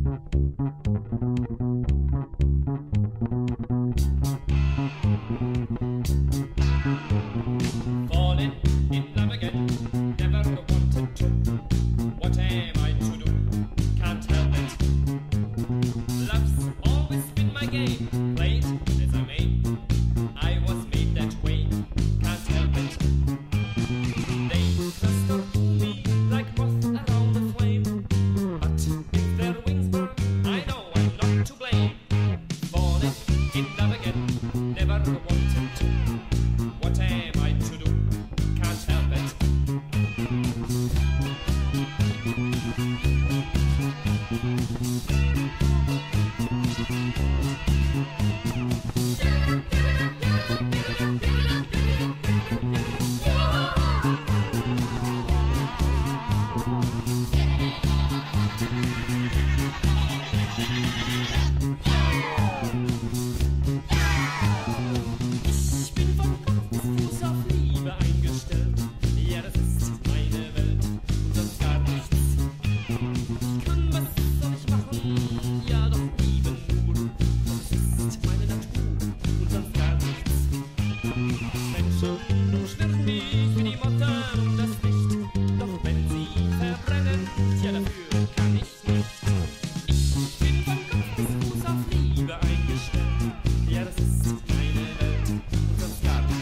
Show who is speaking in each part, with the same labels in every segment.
Speaker 1: Falling in love again, never wanted to. What am I to do? Can't help it. Love's always been my game, played as I may. I was made that way, can't help it. They cluster to me like moths around the flame. But if their wings burn, I know I'm not to blame. Falling in love again, never wanted to. What am I to do? Can't help it. Ich bin von Kopf bis Fuß auf Liebe eingestellt. Ja, das ist meine Welt und sonst gar nichts. Ich kann, was soll ich machen? Ja, doch lieben nur. Das ist meine Natur und sonst gar nichts. Menschen, du schwirren mich wie die Motten um das Licht. Doch wenn sie verbrennen, ja, dafür kann ich nicht. Ich bin von Kopf bis Fuß auf Liebe eingestellt. Ja, das ist meine Welt und sonst gar nichts.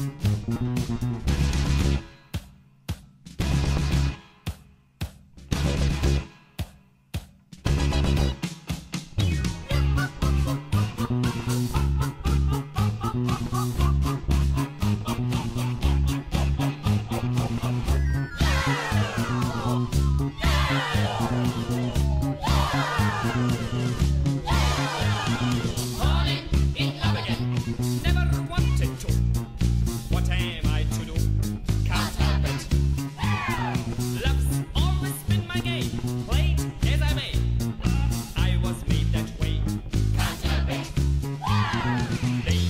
Speaker 1: Falling in love again, never wanted to. What am I to do? Can't help it. Love's always been my game, played as I may. I was made that way, can't help it. They